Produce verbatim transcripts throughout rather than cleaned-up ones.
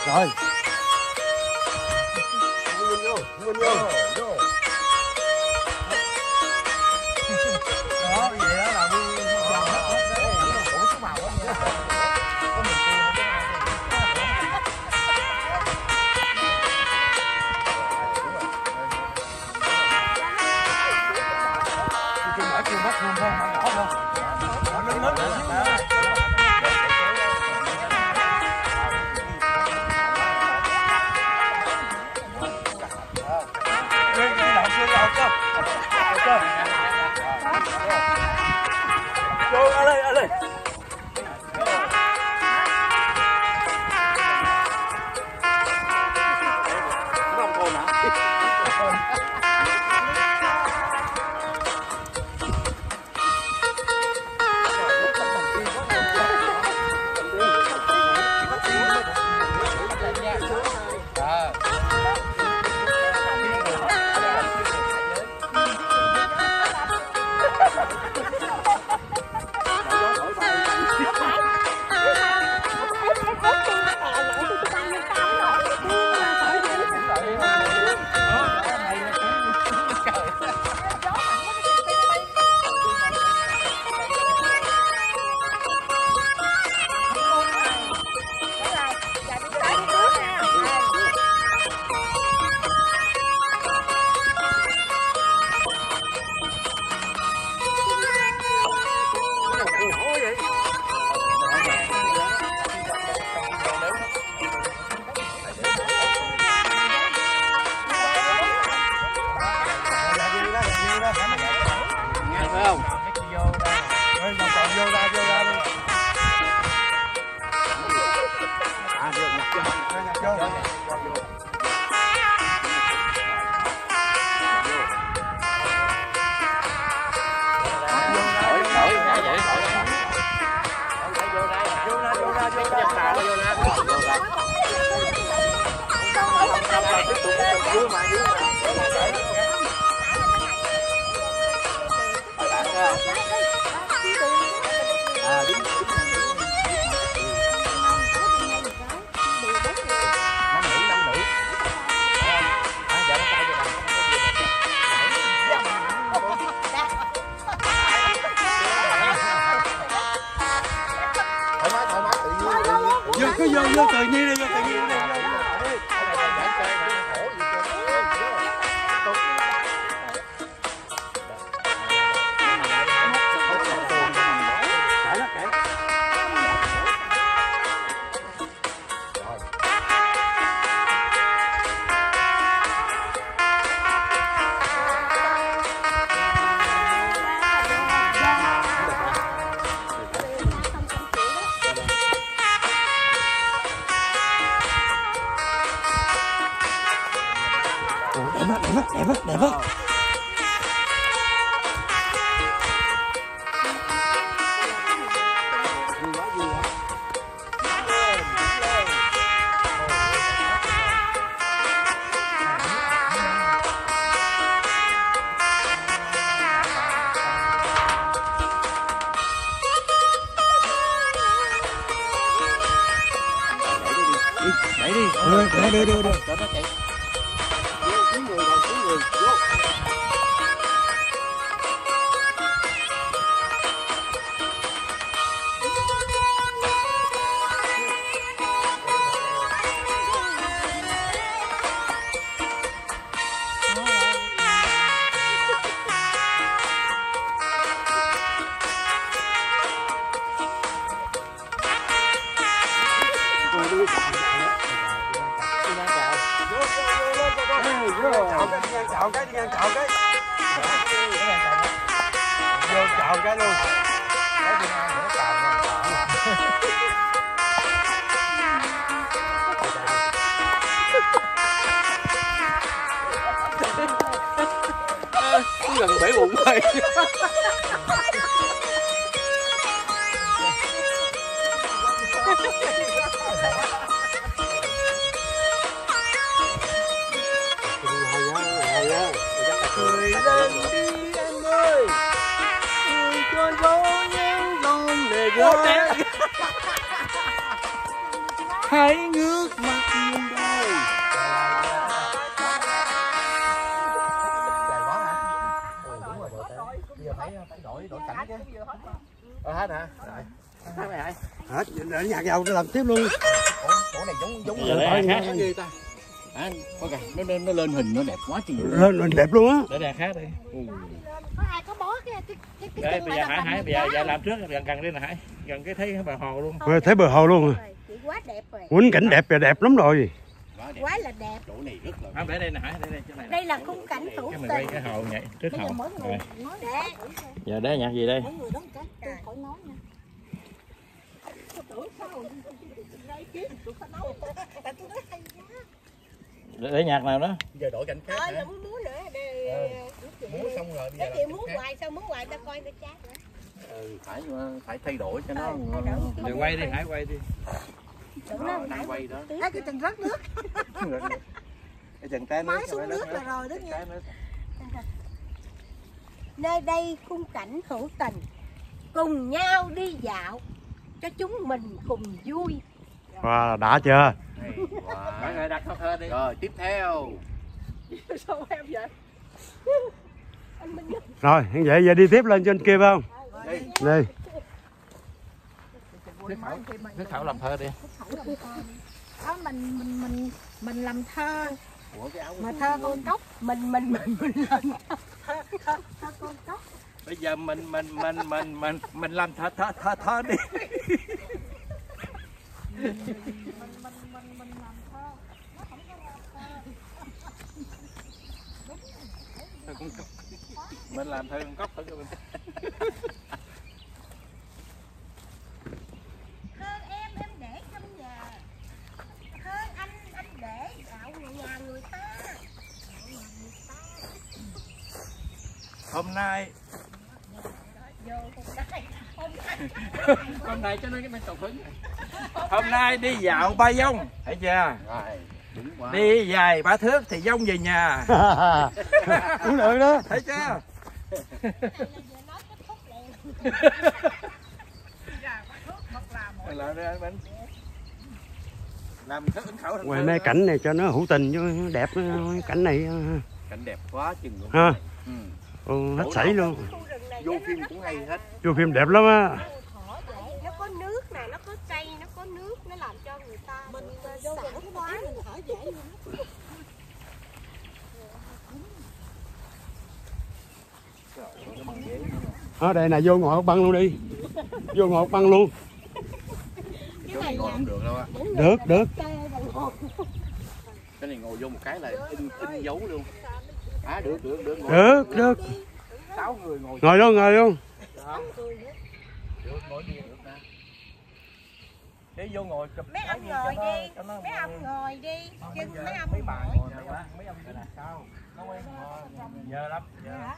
Rồi. Nguyên vô, nguyên vô. Đó, vậy đó là nguyên giòn hết hết đấy. Ủa số màu á nha. Có mình tiêu không có. Mở kêu bắt luôn không? Mở không? Mở lớn lớn đó. Vô ở đây, ở đây. Không còn hả? Cứ vô vô tự nhiên đi, vô tự nhiên đi. Đẹp lắm, đẹp lắm, đẹp lắm. Đẩy đi, đẩy đi, đưa, đưa, đưa. Cho nó chạy. Cứu người rồi, cứu người, vô. Chào cái, đi ngang chào cái. Vô chào cái luôn. Cái đi ngang nữa chào nha. Gần bể bụng rồi. Cười lên đi em ơi, cười cho gió nắng giông để gió. Hãy ngước mặt Ờ hết hả? Hết mày hả? Hết, nhạc dầu làm tiếp luôn. Chỗ này giống giống Cái gì ta? À, có kìa, nó, nó nó lên hình nó đẹp quá chừng. Lên lên đẹp luôn á. Để đèn khác đi. Có ai có bó cái cái cái cái Đây, bây giờ Hải Hải bây giờ, giờ làm trước gần gần đây nè Hải, gần cái thấy bờ hồ luôn. Rồi, thấy bờ hồ luôn à. quá đẹp rồi. Quýnh cảnh đẹp là đẹp lắm rồi. Quá là đẹp. Chỗ này rất là. À, để đây nè Hải, để đây chỗ này. Đây là khung cảnh hữu Cái tình. mình quay cái hồ vậy, trước hồ. Rồi. Để. Giờ để nhạc gì đây? Mỗi người đóng cái tôi khỏi nói nha. Để, để nhạc nào đó? Giờ đổi cảnh khác. Ờ, giờ muốn múa nữa. Múa xong rồi bây Cái giờ. chuyện múa hoài sao múa hoài ta coi ta chát nữa. Ừ, phải phải thay đổi cho nó. Để quay đi, Hải quay đi. Nó Đang quay đó. Cái chân rớt nước. Cái chân té nước. Máy xuống nước là rồi đó nha. Nơi đây khung cảnh hữu tình, cùng nhau đi dạo cho chúng mình cùng vui. Wow, đã chưa? Mọi người đặt câu thơ đi. Rồi tiếp theo. Sao em vậy? Anh Minh Rồi, vậy giờ đi tiếp lên trên kia phải không? Đi. Đi. Nước Thảo làm thơ đi. đó mình mình mình mình làm thơ mà thơ con cốc mình mình mình mình làm thơ thơ, thơ con cốc. Bây giờ mình mình mình mình mình mình làm thơ thơ thơ thơ đi. mình mình mình mình làm thơ nó không có ra thơ. Con cốc. Mình làm thơ con cốc thử cho mình. Thơ em em để trong nhà, thơ anh anh để dạo nhà người ta. Hôm nay Vô hôm nay hôm nay hôm nay cho nên cái bên cầu phấn. Hôm nay đi dạo ba vòng, thấy chưa? Đi dài ba thước thì vòng về nhà. Cũng được đó. Thấy chưa? Làm ra bên làm thước ấn khẩu. Ngoài mấy cảnh này cho nó hữu tình chứ đẹp cảnh này Cảnh đẹp quá chừng luôn. ha. Ừ. Ừ, hết sảy luôn. Vô phim cũng hay hết. Vô phim đẹp lắm á. nó có nước nè, nó có cây, nó có nước, nó làm cho người ta mình vô sảng khoái, mình thở dễ luôn. Ở đây là vô ngồi băng luôn đi. Vô ngồi băng luôn. Cái này ngồi không được đâu á. Được, được. Cái này ngồi vô một cái là in in dấu luôn. À được được được. Ngồi. Được, được. Sáu người ngồi. Ngồi luôn, ngồi luôn. Được, ngồi đi được nè. Để vô ngồi chụp Mấy ông ngồi đi, mấy ông ngồi đi, chứ mấy ông mấy bà ngồi. ngồi đây quá. Mấy ông ngồi là sao? Nó quen giờ lắm. Giờ lắm.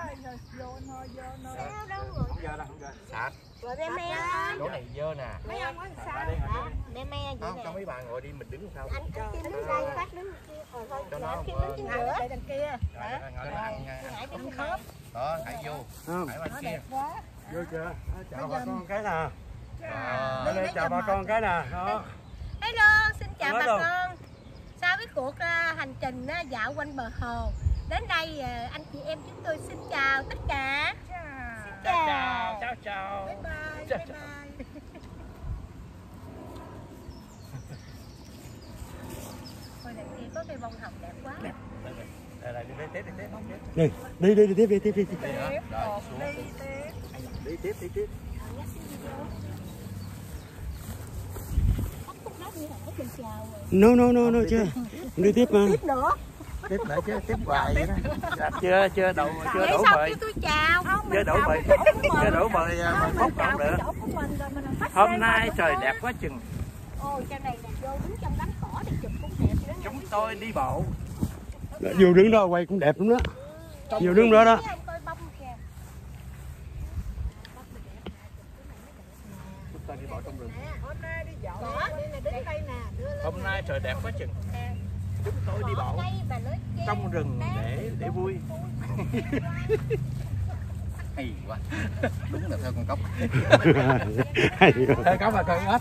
Sao đâu ngồi. Không giờ đâu, không giờ. Sạch. Rồi me me ơi. Chỗ này dơ nè. Mấy ông có sao? Me me vậy Không, nè. cho mấy bà ngồi đi mình đứng sao? Anh cứ kiếm đứng đây, phát đứng kia. Rồi thôi, Cho giờ nó kiếm đứng trên giữa. Đằng kia. Rồi, ngồi đó ăn nha. Ngại đứng khớp. Đó, hãy vô. Không. Hãy bên kia. Vô chưa? Chào bà con cái nè. Rồi. Đây, chào bà con cái nè. Đó. Hello, xin chào Nói bà đâu? con. Sau cái cuộc uh, hành trình uh, dạo quanh bờ hồ, đến đây uh, anh chị em chúng tôi xin chào tất cả. Xin chào. Chào, chào, chào. Bye bye. Chào, Bye chào. bye. Thôi đằng kia có cây bông hồng đẹp quá. Đây, đây, đây, đi tiếp, đi tiếp, đi tiếp. Đi, đi, đi, đi tiếp, đi tiếp, đi tiếp. Đi hả? Rồi, xuống. Đi tiếp, đi tiếp. No, no, no, no, chưa. Đi tiếp mà. Tiếp nữa. Tiếp lại chứ, tiếp hoài vậy đó. Chưa, chưa đậu, chưa Vậy đổ sao bời. kêu tôi chào? Chưa đổ bời, chưa đổ bời, bời phúc không được. Hôm nay trời đẹp quá chừng. Ôi, trên này nè, vô đứng trong đám cỏ thì chụp cũng đẹp nữa. Chúng tôi đi bộ. Dù đứng đó quay cũng đẹp lắm đó. Dù đứng đó đó. Thấy ông coi bông kìa. Chúng tôi đi bộ trong rừng. Hôm nay đi dạo. Cỏ, đây là đứng đây nè. Đưa lên. Hôm nay trời đẹp quá chừng. Chúng tôi đi bộ Đây bà nói chê. trong rừng để để vui. Hay quá. Đúng là theo con cốc. Hay quá. Theo cốc là con ếch.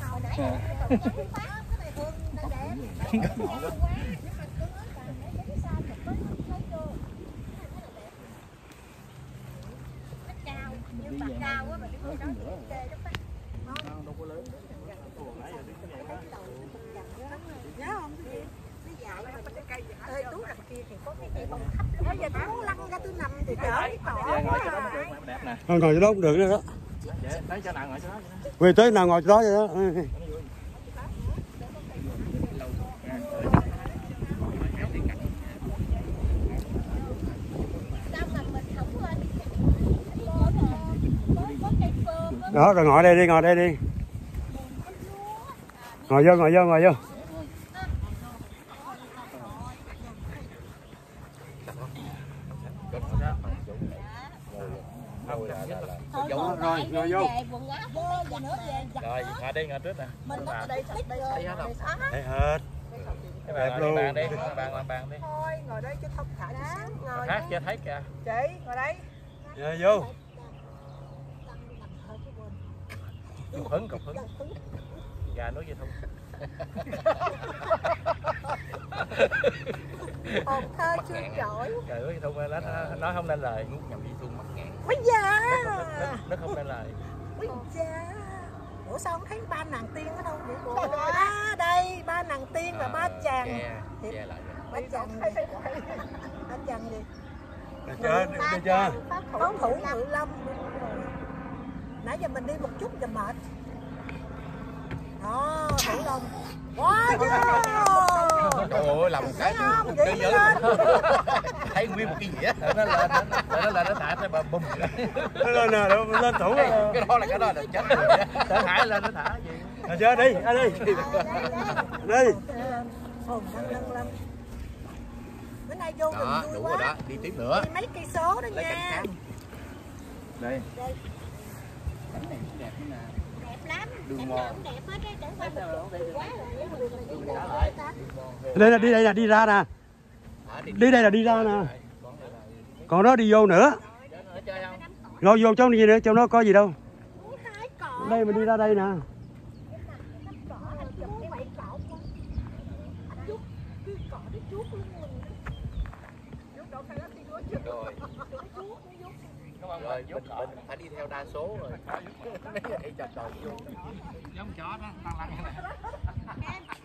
Cao, như bà cao quá bà đứng Nhớ không? Cái dạo này cái cây ơi tú đằng kia thì có cái cây bông thấp. Bây giờ tôi muốn lăn ra tôi nằm thì đỡ cỏ ngồi chỗ đó quá. được đẹp nè. Thôi ngồi chỗ đó cũng được nữa đó. Tới chỗ nào ngồi chỗ đó. Về tới nào ngồi chỗ đó vậy đó. Đó rồi ngồi đây đi, ngồi đây đi. Ngồi vô, ngồi vô, ngồi vô. Rồi, rồi, ngồi vô. Rồi, ngồi đi, ngồi trước nè. Mình ở đây đây đây hết. Đây hết. Cái Đẹp bàn, luôn. bàn đi, bàn, bàn, bàn đi. Thôi ngồi đây cho thông thả chút xíu. Ngồi. Hát chưa thấy kìa. Chị ngồi đây. Rồi vô. Cục hứng, cục hứng. Gà nói gì không? Hồn thơ chưa trỗi. Trời ơi, Thung nó nói không nên lời. Nuốt nhầm đi Thung mất ngàn. Bây giờ. Nó không nên lời. Bây giờ. Ủa sao không thấy ba nàng tiên ở đâu vậy cô? À đây, ba nàng tiên và ba chàng. Che lại. Ba chàng gì? Ba chàng gì? Được chưa? Được chưa? Pháo thủ Ngự Lâm. Nãy giờ mình đi một chút giờ mệt. Đó, Thủ Long. Quá chưa? Trời ơi, làm một cái không? cái Vậy giới lên. thấy nguyên một cái nghĩa. Nó lên, nó lên, nó thả cái bầm bùm. Nó lên nè, lên thủ rồi. Cái đó là cái đó là chết rồi. Thả thả lên, nó thả gì? Được chưa? Đi, ra đi. Đi. Hồn Đăng Lăng Lâm. Bữa nay vô Đó, rừng vui đủ rồi quá. đó, đi tiếp nữa. Đi mấy cây số đó Lấy cảnh nha. khác. Đây. Cảnh này cũng đẹp nè. Đẹp lắm. Đường mòn. Đẹp hết đấy, chẳng qua mình quá rồi. Đây là đi đây là đi ra nè. Đi đây là đi ra nè. Còn đó đi vô nữa. Ngồi vô trong gì nữa, trong đó có gì đâu. Đây mình đi ra đây nè. Rồi. Rồi, mình, mình phải đi theo đa số rồi. Mấy vậy trời trời vô. Giống chó đó, lăn lăn này.